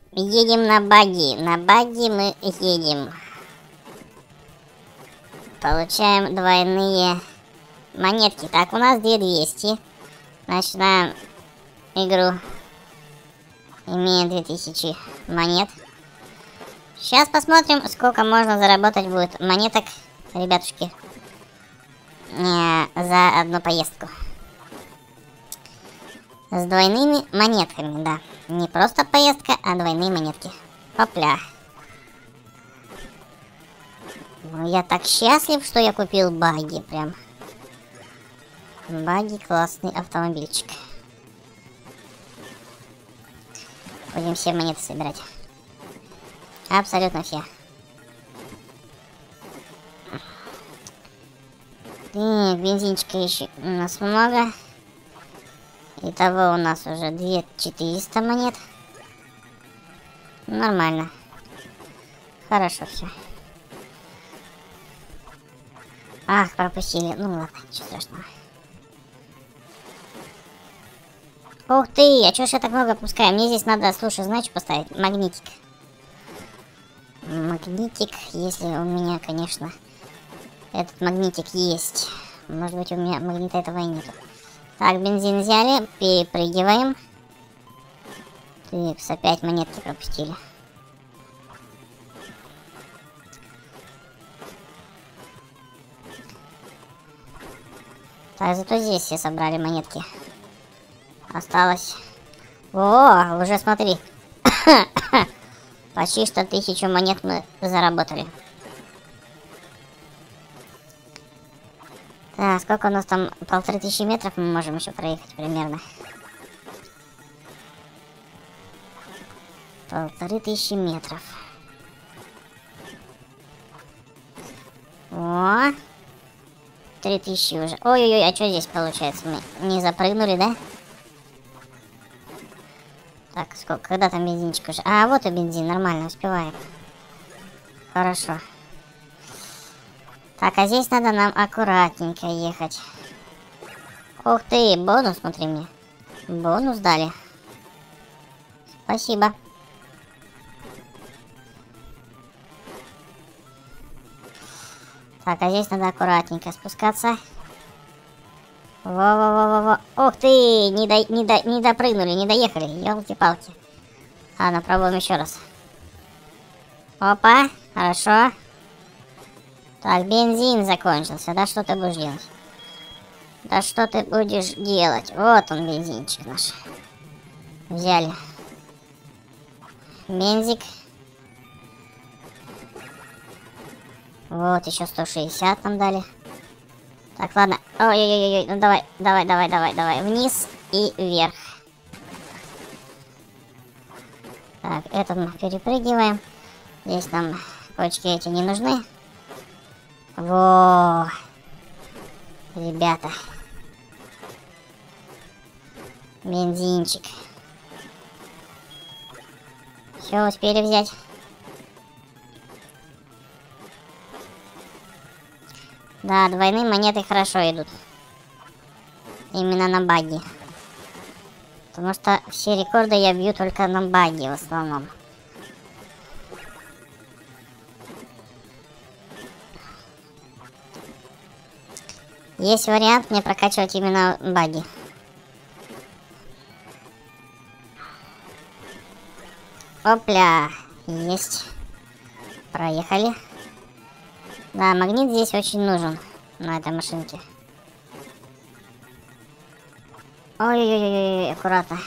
Едем на багги. На багги мы едем. Получаем двойные монетки. Так, у нас 2200. Начинаем игру. Имеем 2000 монет. Сейчас посмотрим, сколько можно заработать будет монеток, ребятушки, за одну поездку. С двойными монетками, да. Не просто поездка, а двойные монетки. Опля. Ну, я так счастлив, что я купил багги прям. Багги классный автомобильчик. Будем все монеты собирать. Абсолютно все. Так, бензинчика еще у нас много. Итого у нас уже 2400 монет. Нормально. Хорошо все. Ах, пропустили. Ну ладно, ничего страшного. Ух ты, а чё ж я так много пускаю? Мне здесь надо, слушай, знаешь, что поставить? Магнитик. Магнитик, если у меня, конечно, этот магнитик есть. Может быть, у меня магнита этого и нету. Так, бензин взяли, перепрыгиваем. Так, опять монетки пропустили. Так, зато здесь все собрали монетки. Осталось... О, уже смотри. Почти что 1000 монет мы заработали. Так, сколько у нас там? 1500 метров мы можем еще проехать примерно. 1500 метров. О! 3000 уже. Ой-ой-ой, а что здесь получается? Мы не запрыгнули, да? Так, сколько? Когда там бензинчик уже? А, вот и бензин, нормально, успеваем. Хорошо. Так, а здесь надо нам аккуратненько ехать. Ух ты, бонус, смотри мне. Бонус дали. Спасибо. Так, а здесь надо аккуратненько спускаться. Во-во-во-во-во. Ух ты, не допрыгнули, не доехали. Ёлки-палки. Ладно, пробуем еще раз. Опа, хорошо. Так, бензин закончился. Да что ты будешь делать? Да что ты будешь делать? Вот он, бензинчик наш. Взяли. Бензик. Вот, еще 160 нам дали. Так, ладно. Ой-ой-ой, ну давай. Вниз и вверх. Так, это мы перепрыгиваем. Здесь нам кочки эти не нужны. Во! Ребята. Бензинчик. Все, успели взять. Да, двойные монеты хорошо идут. Именно на багги. Потому что все рекорды я бью только на багги в основном. Есть вариант мне прокачивать именно багги. Опля! Есть. Проехали. Да, магнит здесь очень нужен на этой машинке. Ой-ой-ой, аккуратно.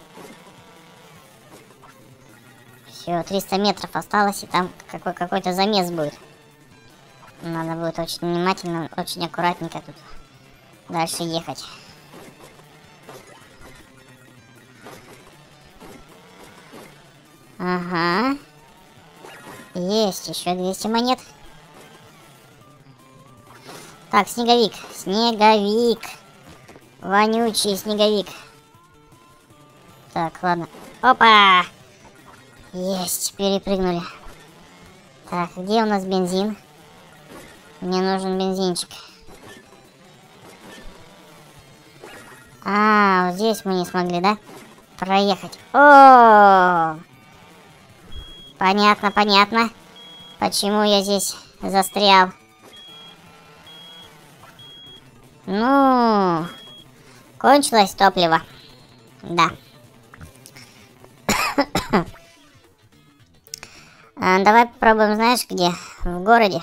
Все, 300 метров осталось, и там какой-то замес будет. Надо будет очень внимательно, очень аккуратненько тут дальше ехать. Ага. Есть еще 200 монет. Так, снеговик. Снеговик. Вонючий снеговик. Так, ладно. Опа! Есть, перепрыгнули. Так, где у нас бензин? Мне нужен бензинчик. А, вот здесь мы не смогли, да? Проехать. О! Понятно, понятно. Почему я здесь застрял? Ну, кончилось топливо. Да. Давай попробуем, знаешь, где? В городе.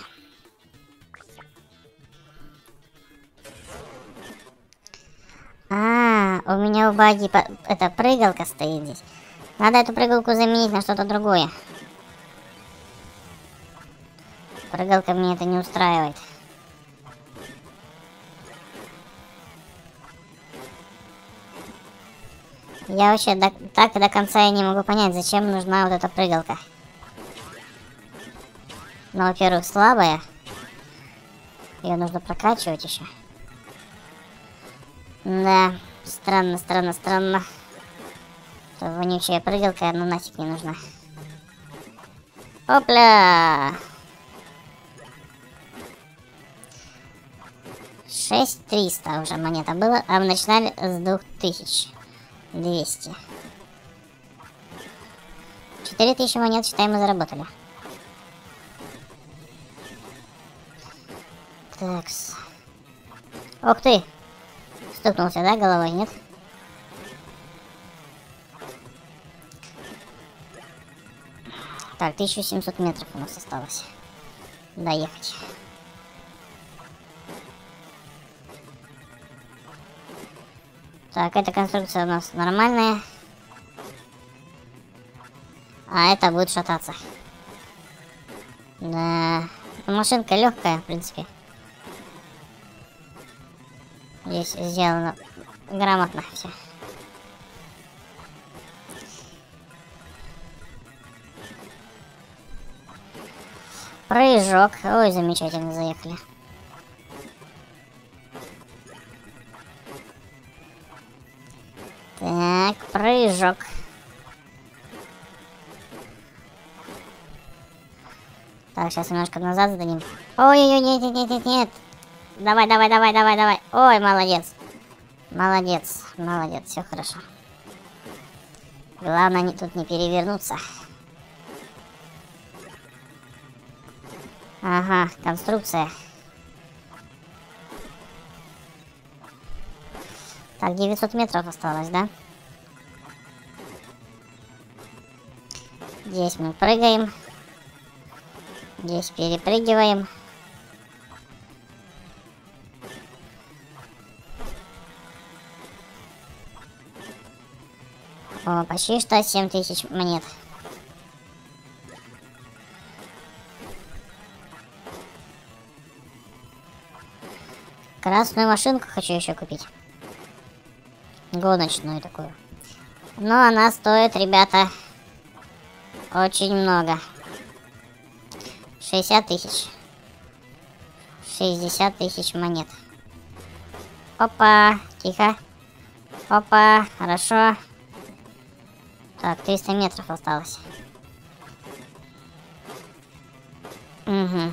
У меня у баги эта прыгалка стоит здесь. Надо эту прыгалку заменить на что-то другое. Прыгалка мне это не устраивает. Я вообще так до конца я не могу понять, зачем нужна вот эта прыгалка. Ну, во-первых, слабая. Ее нужно прокачивать еще. Да, странно, странно, странно. Эта вонючая прыгалка, ну нафиг не нужна. Опля! 6300 уже монета было, а мы начинали с 2200. 4000 монет, считай, мы заработали. Такс. Ух ты! Стукнулся, да, головой, нет? Так, 1700 метров у нас осталось доехать. Так, эта конструкция у нас нормальная. А это будет шататься. Да. Машинка легкая, в принципе. Здесь сделано грамотно все. Прыжок. Ой, замечательно заехали. Так, прыжок. Так, сейчас немножко назад сдадим. Ой-ой-ой, нет. Давай. Ой, молодец. Молодец, все хорошо. Главное тут не перевернуться. Ага, конструкция. Так, 900 метров осталось, да? Здесь мы прыгаем. Здесь перепрыгиваем. О, почти что 7000 монет. Красную машинку хочу еще купить. Гоночную такую. Но она стоит, ребята, очень много. 60 тысяч. 60 тысяч монет. Опа, тихо. Опа, хорошо. Так, 300 метров осталось. Угу.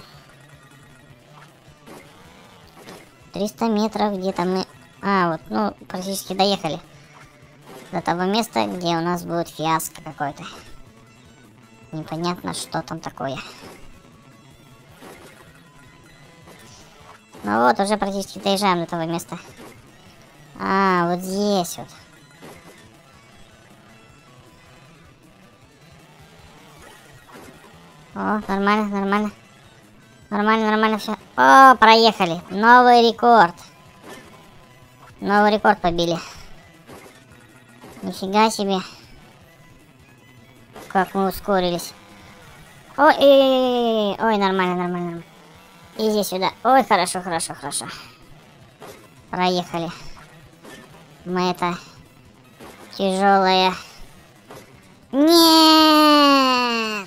300 метров где-то мы... вот, ну, практически доехали до того места, где у нас будет фиаско какой-то. Непонятно, что там такое. Ну вот, уже практически доезжаем до того места. Вот здесь вот. О, нормально все. О, проехали. Новый рекорд. Новый рекорд побили. Нифига себе. Как мы ускорились. Ой, нормально. Иди сюда. Ой, хорошо. Проехали. Мы это... Тяжелое. Нет!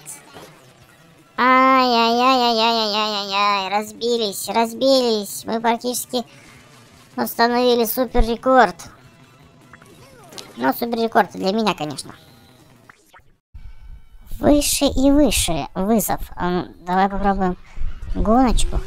Ай-яй-яй-яй-яй-яй-яй-яй. Разбились. Мы практически установили супер рекорд. Ну, супер рекорд для меня, конечно. Выше и выше вызов. Давай попробуем гоночку.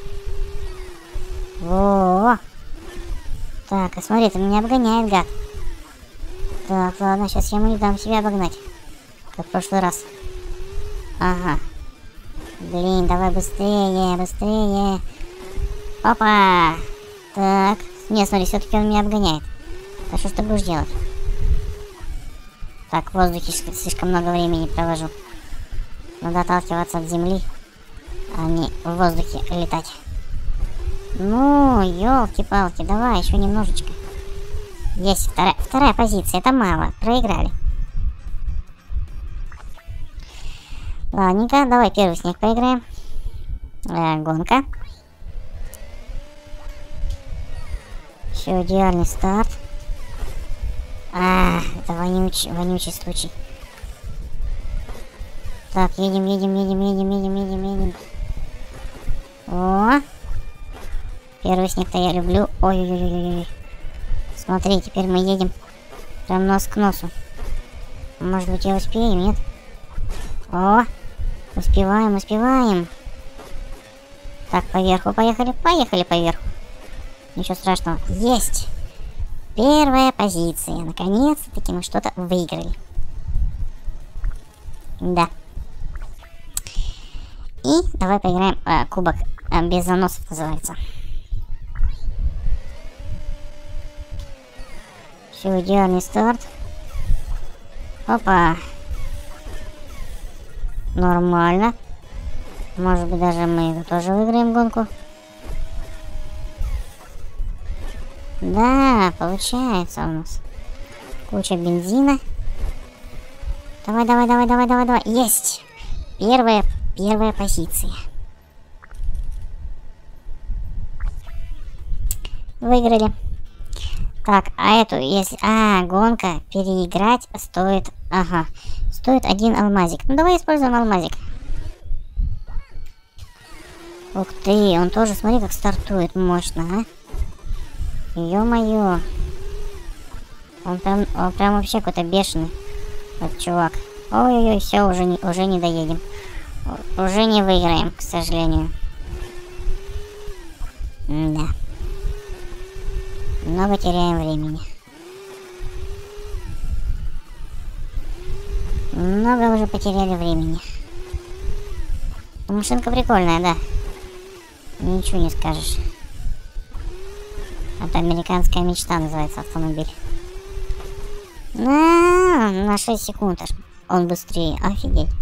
Во! Так, а смотри, ты меня обгоняет, гад. Так, ладно, сейчас я ему не дам себя обогнать. Как в прошлый раз. Ага. Блин, давай быстрее, быстрее. Опа. Так. Не, смотри, все-таки он меня обгоняет. А что ж ты будешь делать? Так, в воздухе слишком много времени провожу. Надо отталкиваться от земли, а не в воздухе летать. Ну, елки-палки, давай, еще немножечко. Есть вторая позиция, это мало, проиграли. Ладненько, давай первый снег поиграем. Гонка. Все, идеальный старт. Это вонючий случай. Так, едем. О! Первый снег-то я люблю. Ой-ой-ой-ой. Смотри, теперь мы едем прям нос к носу. Может быть, я успею, нет? О! Успеваем. Так, поверху поехали поверху. Ничего страшного. Есть! Первая позиция. Наконец-таки мы что-то выиграли. Да. И давай поиграем кубок без заносов, называется. Все, идеальный старт. Опа. Нормально. Может быть, даже мы это тоже выиграем гонку. Да, получается у нас. Куча бензина. Давай. Есть! Первая позиция. Выиграли. Так, а эту, если... гонка переиграть стоит... Ага. Стоит 1 алмазик. Ну, давай используем алмазик. Ух ты, он тоже, смотри, как стартует мощно, а. Ё-моё. Он прям вообще какой-то бешеный. Вот чувак. Ой-ой-ой, все, уже не доедем. Уже не выиграем, к сожалению. Да. Много теряем времени. Много уже потеряли времени. Машинка прикольная, да. Ничего не скажешь. Это американская мечта, называется автомобиль. На 6 секунд аж. Он быстрее. Офигеть.